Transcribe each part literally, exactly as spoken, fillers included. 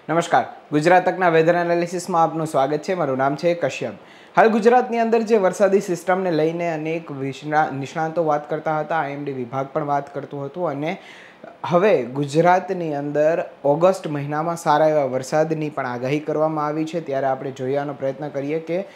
નમસ્કાર, ગુજરાત તકના વેધર એનાલિસિસમાં આપનું સ્વાગત છે। મારું નામ છે કશ્યપ। હાલ ગુજરાતની અંદર જે વરસાદી સિસ્ટમને લઈને અનેક નિષ્ણાંતો વાત કરતા હતા, આઈએમડી વિભાગ પણ વાત કરતું હતું અને હવે ગુજરાતની અંદર ઓગસ્ટ મહિનામાં સારા એવા વરસાદની પણ આગાહી કરવામાં આવી છે। ત્યારે આપણે જોવાનો પ્રયત્ન કરીએ કે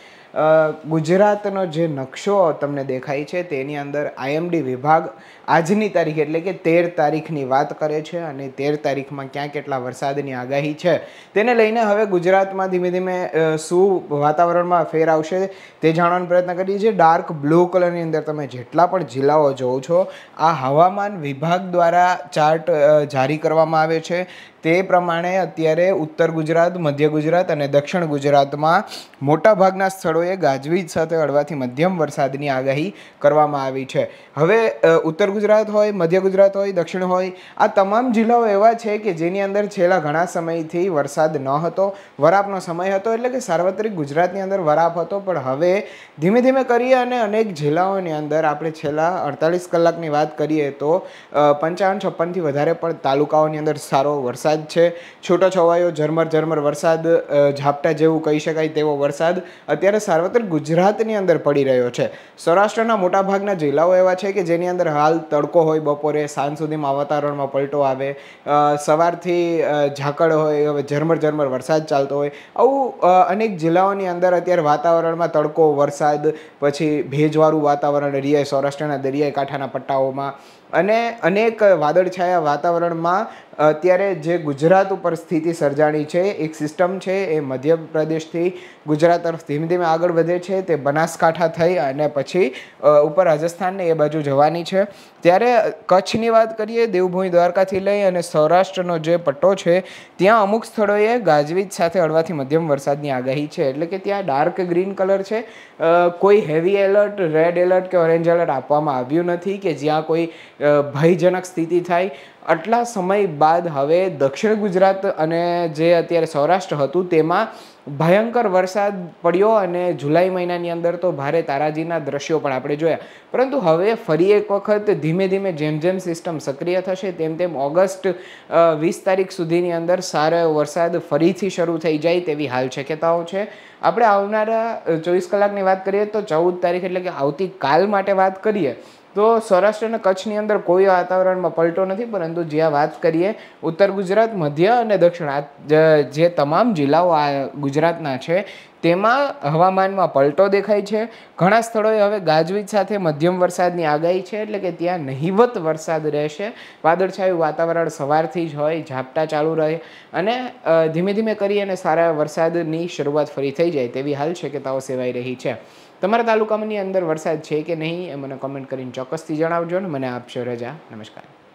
ગુજરાતનો જે નકશો તમને દેખાય છે તેની અંદર આઈએમડી વિભાગ આજની તારીખ એટલે કે તેર તારીખની વાત કરે છે અને તેર તારીખમાં ક્યાં કેટલા વરસાદની આગાહી છે તેને લઈને હવે ગુજરાતમાં ધીમે ધીમે શું વાતાવરણમાં ફેર આવશે તે જાણવાનો પ્રયત્ન કરીએ છીએ। ડાર્ક બ્લુ કલરની અંદર તમે જેટલા પણ જિલ્લાઓ જોવો છો, આ હવામાન વિભાગ દ્વારા ચાર્ટ જારી કરવામાં આવે છે તે પ્રમાણે અત્યારે ઉત્તર ગુજરાત, મધ્ય ગુજરાત અને દક્ષિણ ગુજરાતમાં મોટાભાગના સ્થળોએ ગાજવીજ સાથે હળવાથી મધ્યમ વરસાદની આગાહી કરવામાં આવી છે। હવે ઉત્તર ગુજરાત હોય, મધ્ય ગુજરાત હોય, દક્ષિણ હોય, આ તમામ જિલ્લાઓ એવા છે કે જેની અંદર છેલ્લા ઘણા સમયથી વરસાદ ન હતો, વરાપનો સમય હતો, એટલે કે સાર્વત્રિક ગુજરાતની અંદર વરાપ હતો, પણ હવે ધીમે ધીમે કરીએ અને અનેક જિલ્લાઓની અંદર આપણે છેલ્લા અડતાલીસ કલાકની વાત કરીએ તો પંચાવન છપ્પનથી વધારે પણ તાલુકાઓની અંદર સારો વરસાદ છે। છૂટો છવાયો ઝરમર ઝરમર વરસાદ, ઝાપટા જેવું કહી શકાય તેવો વરસાદ અત્યારે સાર્વત્રિક ગુજરાતની અંદર પડી રહ્યો છે। સૌરાષ્ટ્રના મોટાભાગના જિલ્લાઓ એવા છે કે જેની અંદર હાલ તડકો હોય, બપોરે સાંજ સુધીમાં વાતાવરણમાં પલટો આવે, સવારથી ઝાકળ હોય, હવે ઝરમર ઝરમર વરસાદ ચાલતો હોય, આવું અનેક જિલ્લાઓની અંદર અત્યારે વાતાવરણમાં તડકો, વરસાદ, પછી ભેજવાળું વાતાવરણ રહે સૌરાષ્ટ્રના દરિયાઈ કાંઠાના પટ્ટાઓમાં, અને અનેક વાદળછાયા વાતાવરણમાં અત્યારે જે ગુજરાત ઉપર સ્થિતિ સર્જાણી છે, એક સિસ્ટમ છે એ મધ્યપ્રદેશથી ગુજરાત તરફ ધીમે ધીમે આગળ વધે છે, તે બનાસકાંઠા થઈ અને પછી ઉપર રાજસ્થાનને એ બાજુ જવાની છે। ત્યારે કચ્છની વાત કરીએ, દેવભૂમિ દ્વારકાથી લઈ અને સૌરાષ્ટ્રનો જે પટ્ટો છે ત્યાં અમુક સ્થળોએ ગાજવીજ સાથે હળવાથી મધ્યમ વરસાદની આગાહી છે, એટલે કે ત્યાં ડાર્ક ગ્રીન કલર છે। કોઈ હેવી એલર્ટ, રેડ એલર્ટ કે ઓરેન્જ એલર્ટ આપવામાં આવ્યું નથી કે જ્યાં કોઈ ભયજનક સ્થિતિ થાય। આટલા સમય બાદ હવે દક્ષિણ ગુજરાત અને જે અત્યારે સૌરાષ્ટ્ર હતું તેમાં ભયંકર વરસાદ પડ્યો અને જુલાઈ મહિનાની અંદર તો ભારે તારાજીના દ્રશ્યો પણ આપણે જોયા, પરંતુ હવે ફરી એક વખત ધીમે ધીમે જેમ જેમ સિસ્ટમ સક્રિય થશે તેમ તેમ ઓગસ્ટ વીસ તારીખ સુધીની અંદર સારો વરસાદ ફરીથી શરૂ થઈ જાય તેવી હાલ શક્યતાઓ છે। આપણે આવનારા ચોવીસ કલાકની વાત કરીએ તો ચૌદ તારીખ એટલે કે આવતીકાલ માટે વાત કરીએ તો સૌરાષ્ટ્ર અને કચ્છની અંદર કોઈ વાતાવરણમાં પલટો નથી, પરંતુ જ્યાં વાત કરીએ ઉત્તર ગુજરાત, મધ્ય અને દક્ષિણ જે તમામ જિલ્લાઓ આ ગુજરાતના છે તેમાં હવામાનમાં પલટો દેખાય છે। ઘણા સ્થળોએ હવે ગાજવીજ સાથે મધ્યમ વરસાદની આગાહી છે, એટલે કે ત્યાં નહિવત વરસાદ રહેશે, વાદળછાયું વાતાવરણ સવારથી જ હોય, ઝાપટા ચાલુ રહે અને ધીમે ધીમે કરી અને સારા વરસાદની શરૂઆત ફરી થઈ જાય તેવી હાલ શક્યતાઓ સેવાઈ રહી છે। તમારા તાલુકાની અંદર વરસાદ છે કે નહીં એ મને કોમેન્ટ કરીને ચોક્કસથી જણાવજો ને મને આપશો રજા। નમસ્કાર।